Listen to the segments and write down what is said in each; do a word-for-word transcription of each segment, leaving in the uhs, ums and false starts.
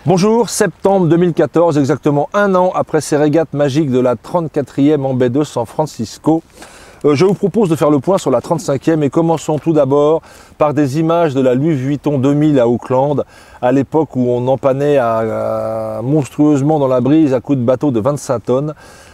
Bonjour, septembre deux mille quatorze, exactement un an après ces régates magiques de la trente-quatrième en baie de San Francisco. Euh, je vous propose de faire le point sur la trente-cinquième et commençons tout d'abord par des images de la Louis Vuitton deux mille à Auckland, à l'époque où on empannait à, à, monstrueusement dans la brise à coups de bateau de vingt-cinq tonnes.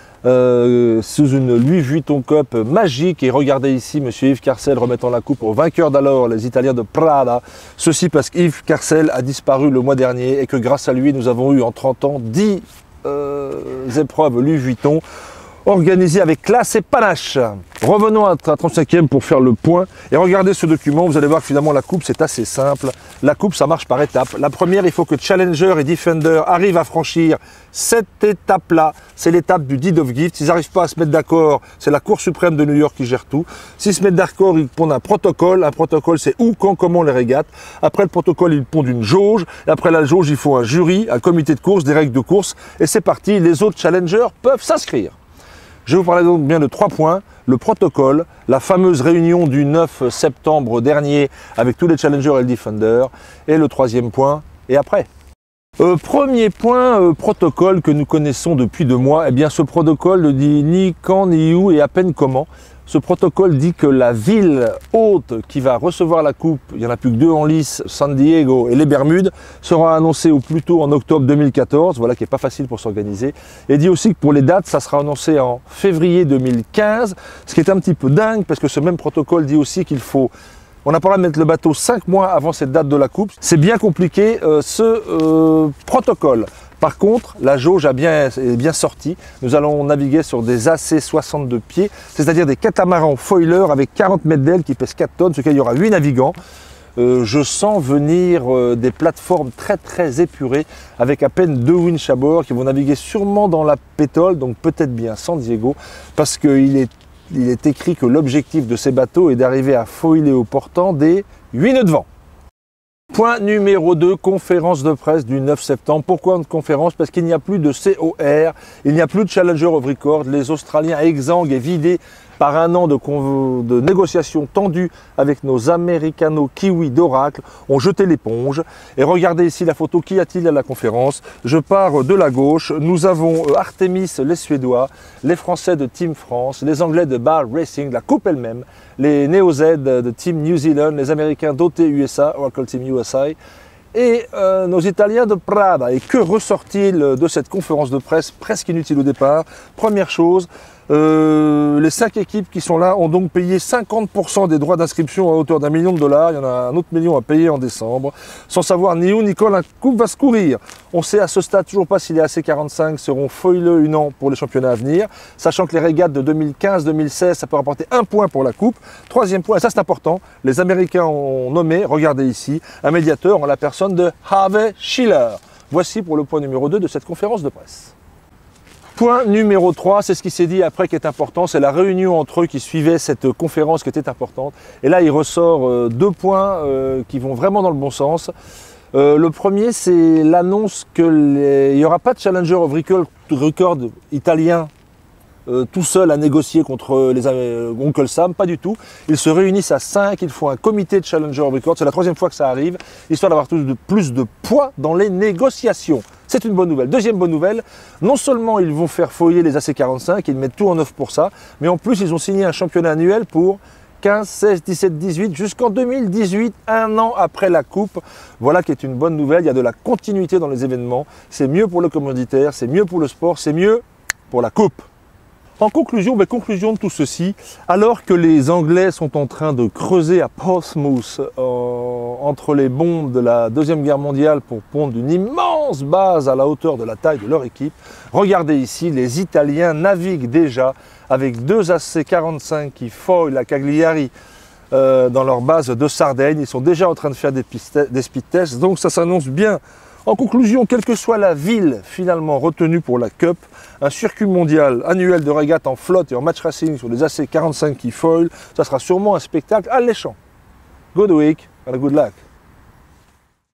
Euh, sous une Louis Vuitton Cup magique, et regardez ici Monsieur Yves Carcel remettant la coupe aux vainqueurs d'alors, les Italiens de Prada. Ceci parce qu'Yves Carcel a disparu le mois dernier et que grâce à lui nous avons eu en trente ans dix euh, épreuves Louis Vuitton organisées avec classe et panache. Revenons à la trente-cinquième pour faire le point et regardez ce document. Vous allez voir que finalement la coupe c'est assez simple. La coupe ça marche par étapes. La première, il faut que Challenger et Defender arrivent à franchir cette étape-là. C'est l'étape du deed of gift. S'ils n'arrivent pas à se mettre d'accord, c'est la Cour suprême de New York qui gère tout. S'ils se mettent d'accord, ils pondent un protocole. Un protocole, c'est où, quand, comment les régates. Après le protocole, ils pondent une jauge. Et après la jauge, il faut un jury, un comité de course, des règles de course. Et c'est parti, les autres challengers peuvent s'inscrire. Je vais vous parler donc bien de trois points. Le protocole, la fameuse réunion du neuf septembre dernier avec tous les challengers et le defender. Et le troisième point, et après. Euh, premier point, euh, protocole que nous connaissons depuis deux mois. Eh bien, ce protocole ne dit ni quand, ni où et à peine comment. Ce protocole dit que la ville hôte qui va recevoir la coupe, il n'y en a plus que deux en lice, San Diego et les Bermudes, sera annoncée au plus tôt en octobre deux mille quatorze, voilà qui n'est pas facile pour s'organiser. Et dit aussi que pour les dates, ça sera annoncé en février deux mille quinze, ce qui est un petit peu dingue parce que ce même protocole dit aussi qu'il faut... On n'a pas le droit de mettre le bateau cinq mois avant cette date de la coupe. C'est bien compliqué euh, ce euh, protocole. Par contre, la jauge a bien, est bien sortie. Nous allons naviguer sur des A C soixante-deux pieds, c'est-à-dire des catamarans foilers avec quarante mètres d'aile qui pèsent quatre tonnes, ce qu'il y aura huit navigants. Euh, je sens venir euh, des plateformes très très épurées avec à peine deux winches à bord qui vont naviguer sûrement dans la pétole, donc peut-être bien San Diego, parce qu'il est Il est écrit que l'objectif de ces bateaux est d'arriver à foiler au portant des huit nœuds de vent. Point numéro deux, conférence de presse du neuf septembre. Pourquoi une conférence? Parce qu'il n'y a plus de C O R, il n'y a plus de Challenger of Record. Les Australiens exsangues et vidés par un an de, de négociations tendues avec nos Américano-Kiwis d'Oracle ont jeté l'éponge. Et regardez ici la photo, qu'y a-t-il à la conférence? Je pars de la gauche, nous avons Artemis les Suédois, les Français de Team France, les Anglais de Bar Racing, la coupe elle-même, les Neo-Z de Team New Zealand, les Américains d'O T U S A, Oracle Team U S A, et euh, nos Italiens de Prada. Et que ressort-il de cette conférence de presse presque inutile au départ? Première chose, euh, les cinq équipes qui sont là ont donc payé cinquante pour cent des droits d'inscription à hauteur d'un million de dollars. Il y en a un autre million à payer en décembre, sans savoir ni où ni quand la coupe va se courir. On sait à ce stade toujours pas si les A C quarante-cinq seront foileux ou non pour les championnats à venir, sachant que les régates de deux mille quinze deux mille seize, ça peut rapporter un point pour la coupe. Troisième point, et ça c'est important, les Américains ont nommé, regardez ici, un médiateur en la personne de Harvey Schiller. Voici pour le point numéro deux de cette conférence de presse. Point numéro trois, c'est ce qui s'est dit après qui est important, c'est la réunion entre eux qui suivait cette conférence qui était importante. Et là, il ressort euh, deux points euh, qui vont vraiment dans le bon sens. Euh, le premier, c'est l'annonce qu'il n'y aura pas de Challenger of Record italien euh, tout seul à négocier contre les euh, Uncle Sam, pas du tout. Ils se réunissent à cinq, ils font un comité de Challenger of Record, c'est la troisième fois que ça arrive, histoire d'avoir de, plus de poids dans les négociations. C'est une bonne nouvelle. Deuxième bonne nouvelle, non seulement ils vont faire foiller les A C quarante-cinq, ils mettent tout en œuvre pour ça, mais en plus ils ont signé un championnat annuel pour quinze, seize, dix-sept, dix-huit, jusqu'en deux mille dix-huit, un an après la coupe. Voilà qui est une bonne nouvelle, il y a de la continuité dans les événements, c'est mieux pour le commanditaire, c'est mieux pour le sport, c'est mieux pour la coupe. En conclusion, mais conclusion de tout ceci, alors que les Anglais sont en train de creuser à Portsmouth euh, entre les bombes de la Deuxième Guerre mondiale pour pondre une immense base à la hauteur de la taille de leur équipe, regardez ici, les Italiens naviguent déjà avec deux A C quarante-cinq qui foilent la Cagliari euh, dans leur base de Sardaigne. Ils sont déjà en train de faire des, des speed tests, donc ça s'annonce bien. En conclusion, quelle que soit la ville finalement retenue pour la Cup, un circuit mondial annuel de régates en flotte et en match racing sur les A C quarante-cinq qui foilent, ça sera sûrement un spectacle alléchant. Good week and good luck.